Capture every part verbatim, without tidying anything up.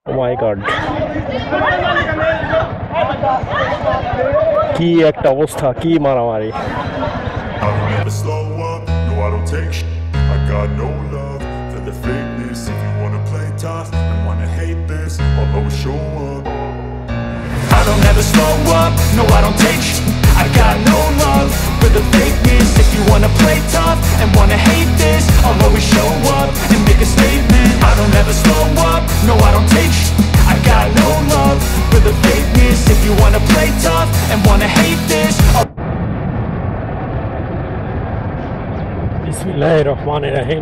Oh my god, কি একটা অবস্থা, কি মারামারি। I don't ever slow up, no I don't take sh**. I got no love for the fakeness. If you wanna play tough and wanna hate this, I'll always show up. I don't ever slow up, no I don't take sh**. I got no love for the fakeness. If you wanna play tough and wanna hate this, I'll always show up and make a statement. I don't ever slow up, no I don't take sh**. I got no love for the fakeness. If you wanna play tough and wanna hate this, I'll Bismillahirrahmanirrahim.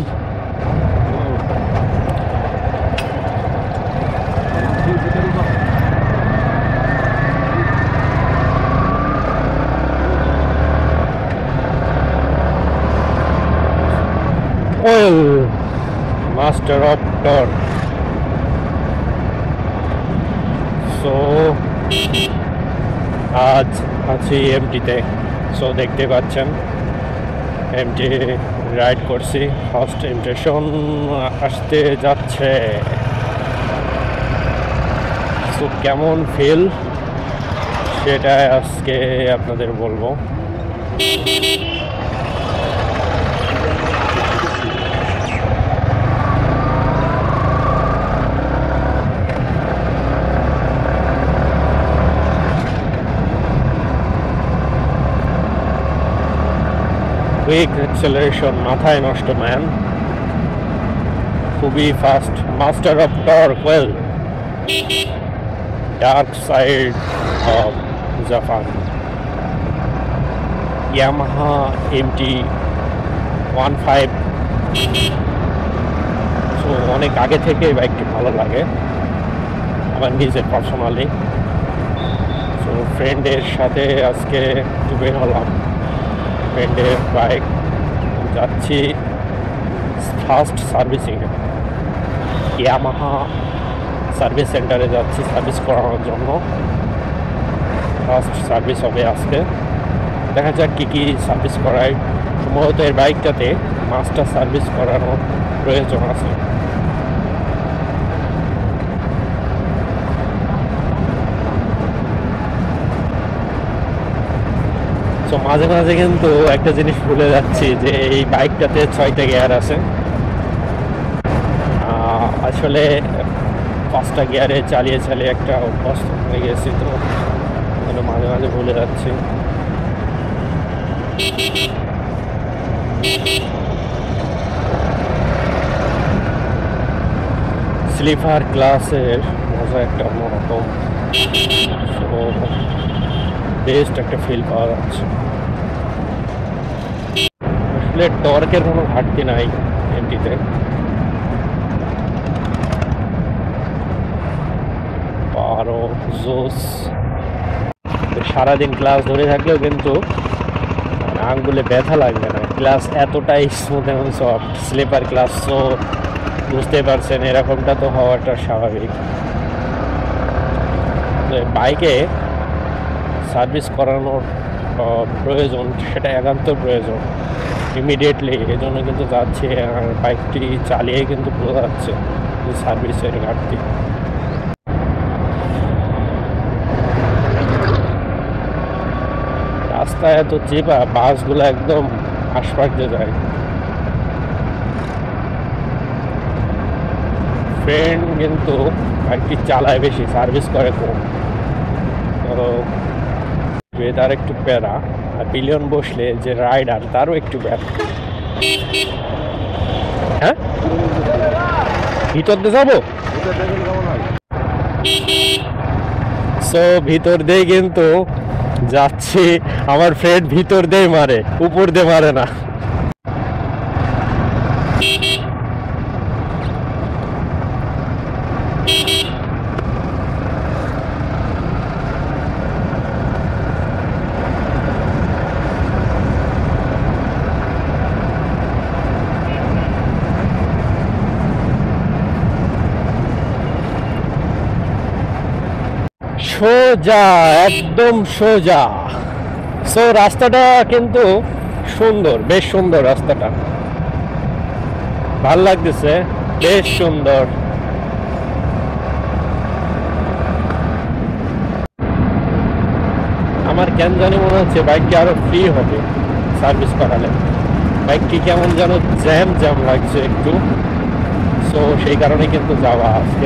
Oil, master of torque. So আজ আছি এমটিতে। So দেখতে পাচ্ছেন MT ride করছি, first impression আসতে যাচ্ছে। So কেমন feel সেটা আজকে আপনাদের বলবো। কুইক অ্যাক্সেলারেশন মাথায় নষ্ট ম্যান, খুবই fast, master of torque, well dark side of Japan, Yamaha MT one five. So অনেক আগে থেকে বাইকটি ভালো লাগে আমার নিজের পার্সোনালি। সো ফ্রেন্ডের সাথে আজকে একটু বের হলাম, ফ্রেন্ডের বাইক, যাচ্ছি ফার্স্ট সার্ভিসিংয়ে, ইয়ামাহা সার্ভিস সেন্টারে যাচ্ছি সার্ভিস করানোর জন্য। ফার্স্ট সার্ভিস হবে আজকে, দেখা যাক কী কী সার্ভিস করায়। সম্ভবত এর বাইকটাতে মাস্টার সার্ভিস করানোর প্রয়োজন আছে। তো মাঝে মাঝে কিন্তু একটা জিনিস ভুলে যাচ্ছি যে এই বাইকটাতে ছয়টা গিয়ার আছে। আসলে পাঁচটা গিয়ারে চালিয়ে চালিয়ে একটা অভ্যস্ত হয়ে গেছি, তো মাঝে মাঝে ভুলে যাচ্ছি। স্লিপার ক্লাসের মজা একটা অন্যরকম, বেস্ট একটা ফিল পাওয়া যাচ্ছে। আসলে টর্কের কোনো ঘাটতি নাই এমটিতে, আরো জোস। সারাদিন ক্লাস ধরে থাকলেও কিন্তু আঙ্গুলে ব্যথা লাগবে না, ক্লাস এতটাই স্মুথ এবং সফট। স্লিপার ক্লাস, তো বুঝতে পারছেন এরকমটা তো হওয়াটা স্বাভাবিক। বাইকে সার্ভিস করানোর প্রয়োজন, সেটা একান্ত প্রয়োজন ইমিডিয়েটলি। এই জন্য কিন্তু যাচ্ছে, আর বাইকটি চালিয়ে কিন্তু বোঝা যাচ্ছে যে সার্ভিসের ঘাটতি। রাস্তায় এত চিপা, বাসগুলো একদম আশপাশ দিয়ে যায়। ফ্রেন্ড কিন্তু বাইকটি চালায় বেশি, সার্ভিস করে কম। তো তার একটু প্যারা, আর পিলিয়ন বসলে যে রাইডার তারও একটু প্যারা। হ্যাঁ, ভিতর দিয়ে যাবো। সো ভিতর দিয়ে কিন্তু যাচ্ছি, আমার ফ্রেন্ড ভিতর দিয়ে মারে, উপর দিয়ে মারে না। সোজা, একদম সোজা। সো রাস্তাটা কিন্তু সুন্দর, বেশ সুন্দর রাস্তাটা, ভাল লাগতেছে, বেশ সুন্দর। কেন জানি মনে হচ্ছে বাইকটি আরো ফ্রি হবে সার্ভিস করালে। বাইকটি কেমন যেন জ্যাম জ্যাম লাগছে একটু, সো সেই কারণে কিন্তু যাওয়া আজকে।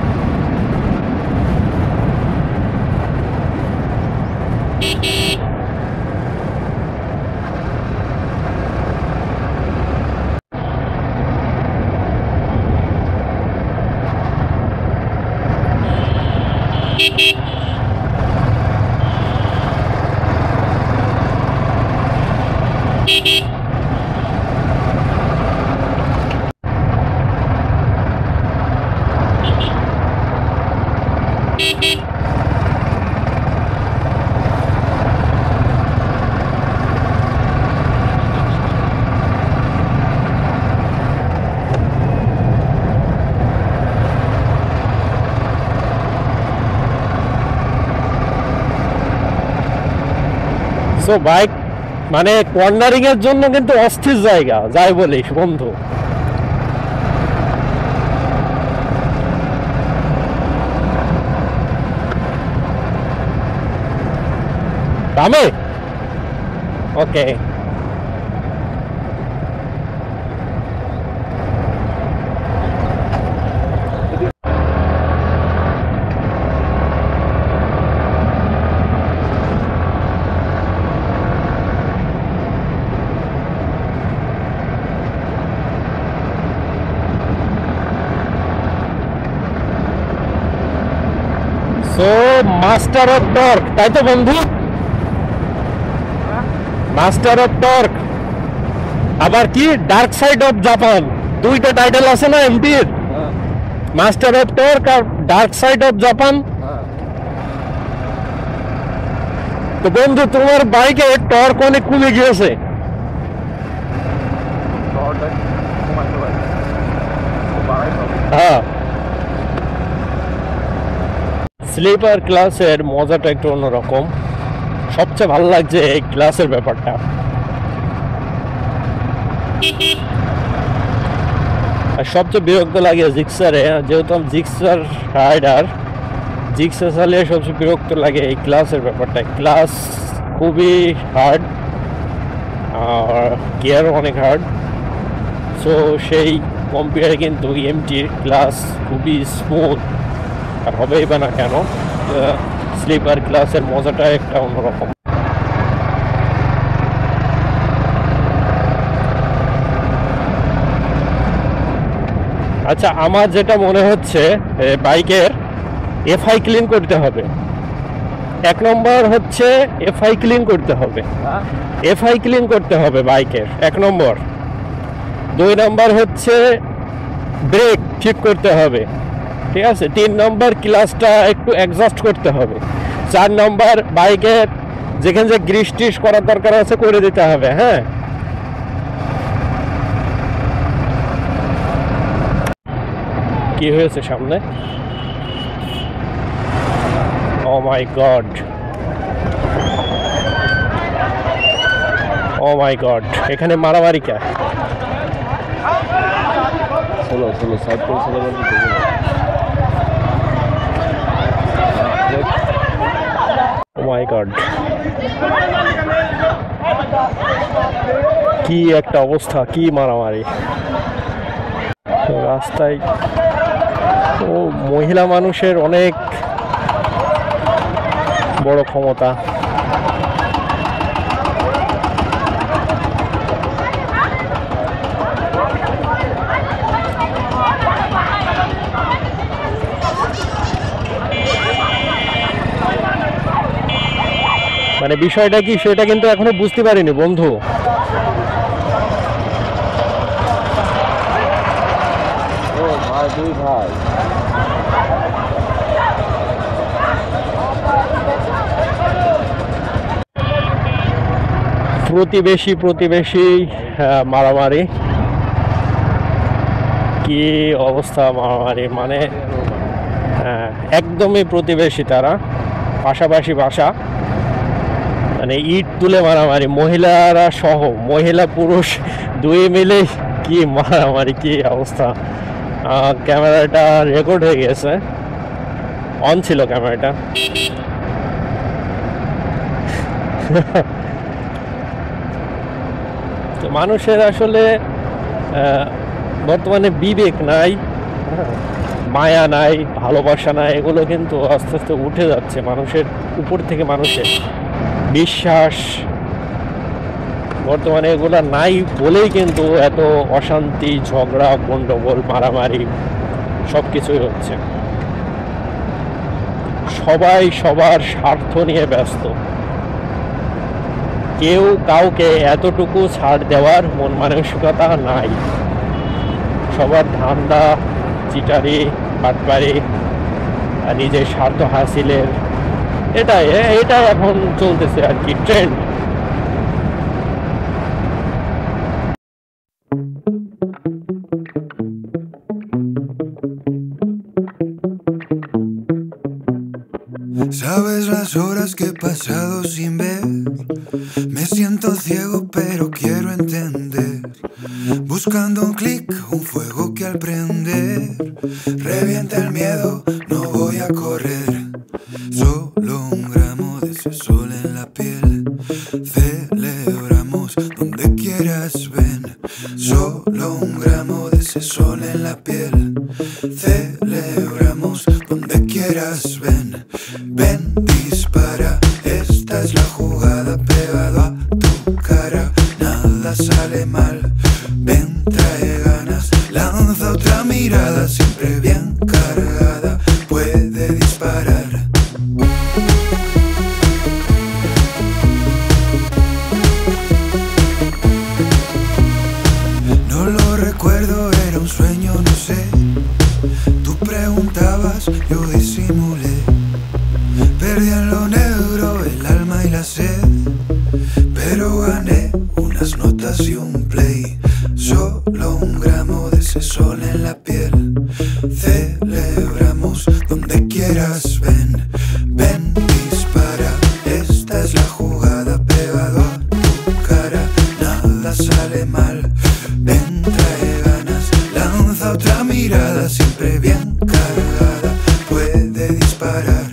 সো বাইক মানে কর্নারিং এর জন্য কিন্তু অস্থির জায়গা, যাই বলিস বন্ধু। দামে ওকে, মাস্টার অফ টর্ক, তাই তো বন্ধু? মাস্টার অফ টর্ক, আবার কি ডার্ক সাইড অফ জাপান, দুইটা টাইটেল আছে না এমটির, মাস্টার অফ টর্ক আর ডার্ক সাইড অফ জাপান। তো বন্ধু তোমার বাইকে টর্ক অনেক কমে গিয়েছে। হ্যাঁ, স্লিপার ক্লাসের মজাটা একটু অন্যরকম। সবচেয়ে ভালো লাগছে এই ক্লাসের ব্যাপারটা। আর সবচেয়ে বিরক্ত লাগে জিক্সারে, যেহেতু আমি জিক্সার রাইডার, জিক্সার চালিয়ে সবচেয়ে বিরক্ত লাগে এই ক্লাসের ব্যাপারটা। ক্লাস খুবই হার্ড আর গিয়ার অনেক হার্ড, সো সেই কম্পেয়ারে কিন্তু এমটির ক্লাস খুবই স্মুথ। আর হবেই বা না কেন, স্লিপার ক্লাসের মজাটা একটা অন্যরকম। আচ্ছা, আমার যেটা মনে হচ্ছে বাইকের এফআই ক্লিন করতে হবে। এক নম্বর হচ্ছে এফআই ক্লিন করতে হবে, এফআই ক্লিন করতে হবে বাইকের এক নম্বর। দুই নম্বর হচ্ছে ব্রেক ঠিক করতে হবে, ঠিক আছে। তিন নম্বর ক্লাসটা একটু অ্যাডজাস্ট করতে হবে। চার নম্বর বাইকের যেখানে যে গ্রিস টিস করার দরকার আছে করে দিতে হবে। হ্যাঁ, কি হয়েছে সামনে? ও মাই গড, ও মাই গড, এখানে মারামারি কে? চলো চলো সাইড করে চলে যাবে। ও মাই গড, কি একটা অবস্থা, কি মারামারি রাস্তায়। ও মহিলা মানুষের অনেক বড় ক্ষমতা। মানে বিষয়টা কি সেটা কিন্তু এখনো বুঝতে পারিনি বন্ধু। ও ভাই, দুই ভাই প্রতিবেশী প্রতিবেশী মারামারি, কি অবস্থা মারামারি, মানে একদমই প্রতিবেশী, তারা পাশাপাশি বাসা, মানে ইট তুলে মারামারি, মহিলারা সহ, মহিলা পুরুষ দুই মিলে কি মারামারি, কি অবস্থা। ক্যামেরাটা রেকর্ড হয়ে গেছে, অন ছিল ক্যামেরাটা। তো মানুষের আসলে বর্তমানে বিবেক নাই, মায়া নাই, ভালোবাসা নাই, এগুলো কিন্তু আস্তে আস্তে উঠে যাচ্ছে মানুষের উপর থেকে। মানুষের বিশ্বাস বর্তমানে এগুলো নাই বলেই কিন্তু এত অশান্তি, ঝগড়া, গন্ডগোল, মারামারি সব কিছুই হচ্ছে। সবাই সবার স্বার্থ নিয়ে ব্যস্ত, কেউ কাউকে এতটুকু ছাড় দেওয়ার মন মানসিকতা নাই। সবার ধান্দা, চিটারি, বাটপারি, নিজের স্বার্থ হাসিলের, এটাই এটাই এখন চলতেছে আর কি, trend. Sabes las horas que he pasado sin ver, me siento ciego pero quiero entender, buscando un clic, un fuego que al prender revienta el miedo, no voy a correr, solo un gramo de ese sol en la piel, celebramos donde quieras ven, solo un gramo de ese sol en la piel, celebramos donde quieras ven. Ven, dispara, esta es la jugada, pegado a tu cara, nada sale mal. Ven, trae ganas, lanza otra mirada, siempre bien cargada, puede disparar. No lo recuerdo, era un sueño, no sé. Tú preguntabas, yo disimulé. Perdí en lo negro el alma y la sed, pero gané unas notas y un play. Solo un gramo de ese sol en la piel, celebramos donde quieras ven. Ven, dispara, esta es la jugada, pegado a tu cara, nada sale mal. Ven, trae ganas, lanza otra mirada, siempre bien cargada, puede disparar.